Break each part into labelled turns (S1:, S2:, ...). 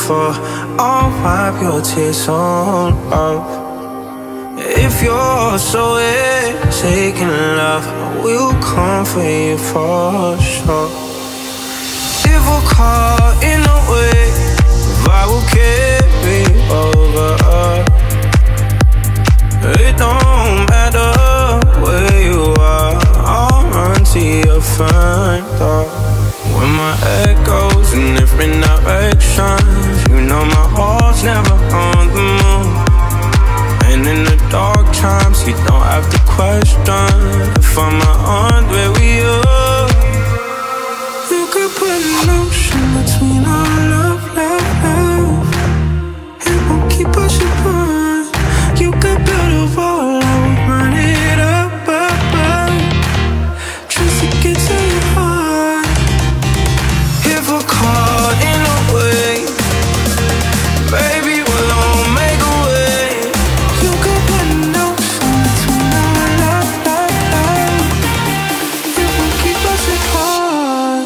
S1: for. I'll wipe your tears on off. If you're so taking love, I will come for you for sure. If we're caught in a wave, I will carry over. It don't matter where you are, I'll run to your front door. When my head goes in different directions, you know my heart's never on the move. And in the dark times, you don't have to question if I'm on where we are. You could put an ocean between our love, love, love. It won't keep us apart. You could build a wall, I will run it up, up, up, just to get to your heart. If we're caught in a wave, baby, we'll all make a way. You could put an ocean between our love, love, love. It won't keep us apart.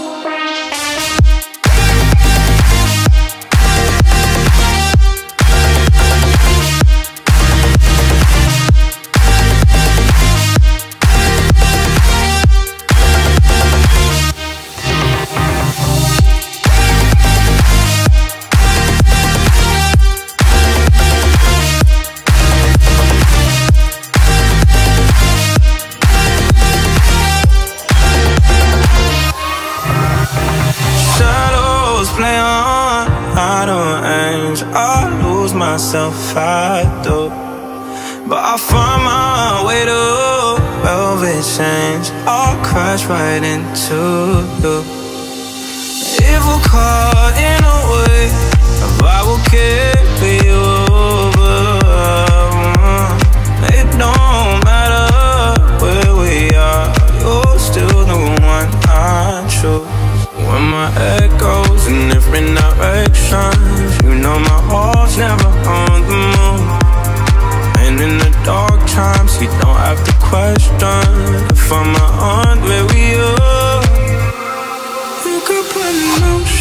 S1: Shadows play on, I don't aims, I lose myself, I do. But I find my way to velvet chains, I'll crash right into you. If we're caught in a wave, I will carry you over. It don't matter where we are, you're still the one I choose. When my head goes in different directions, you know my heart's never on the move. And in the dark times, you don't have to question if I'm on where we are. You could put an ocean